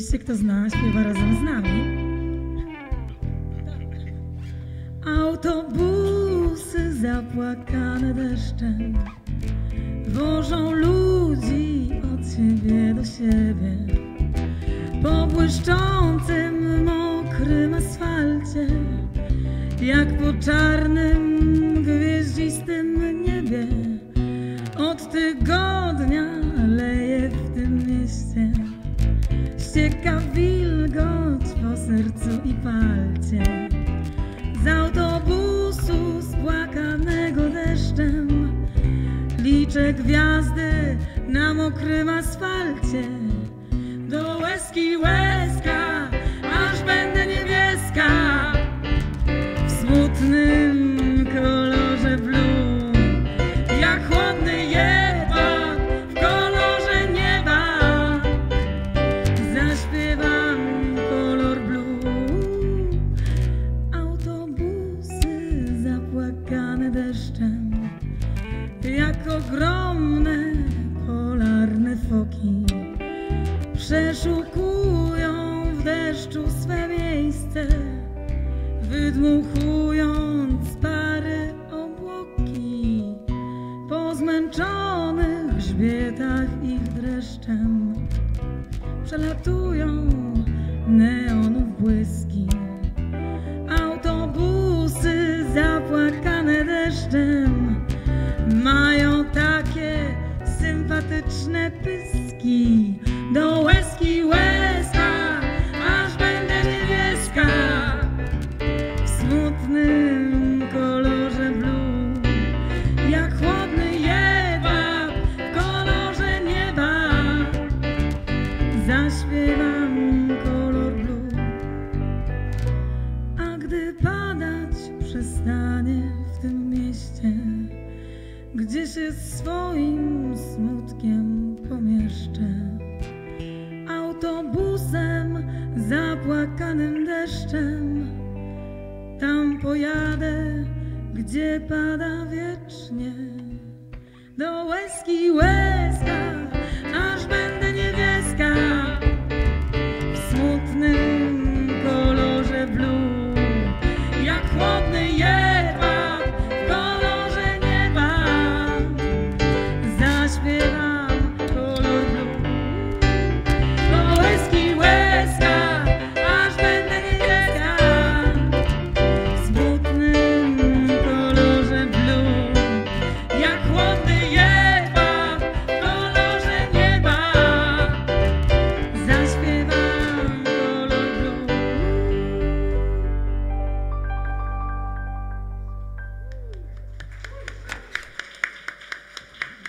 Oczywiście kto zna, śpiewa razem z nami. Autobusy zapłakane deszczem wożą ludzi od siebie do siebie. Po błyszczącym, mokrym asfalcie, jak po czarnym, gwieździstym niebie. Od tygodnia leje w tym mieście, ścieka wilgoć po sercu i palcie. Z autobusu spłakanego deszczem liczę gwiazdy na mokrym asfalcie. Do łezki łezka, aż będę niebieska, w smutnym kolorze blue, jak chłodny jednak w kolorze nieba. Zaśpiewam kolor blue. Autobusy zapłakane deszczem, jak ogromne polarne foki, przeszukują w deszczu swe miejsce, wydmuchując pary obłoki. Po zmęczonych grzbietach ich dreszczem przelatują neonów błyski. Autobusy zapłakane deszczem mają takie sympatyczne pyski. Do łezki łezka, aż będę niebieska, w smutnym kolorze blue, jak chłodny jedwab w kolorze nieba. Zaśpiewam kolor blue. A gdy padać przestanie w tym mieście, gdzie się swoim smutkiem pomieszczę, autobusem zapłakanym deszczem, tam pojadę, gdzie pada wiecznie. Do łezki łezka, aż będę niebieska,